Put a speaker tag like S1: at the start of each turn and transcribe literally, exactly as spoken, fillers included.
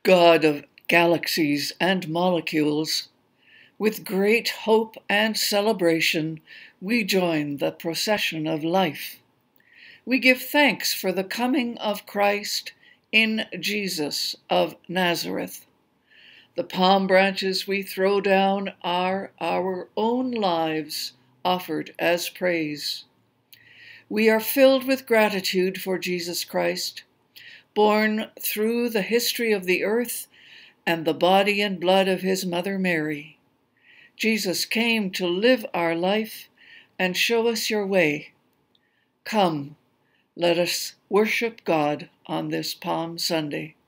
S1: God of galaxies and molecules, with great hope and celebration, we join the procession of life. We give thanks for the coming of Christ in Jesus of Nazareth. The palm branches we throw down are our own lives offered as praise. We are filled with gratitude for Jesus Christ, born through the history of the earth and the body and blood of his mother Mary. Jesus came to live our life and show us your way. Come, let us worship God on this Palm Sunday.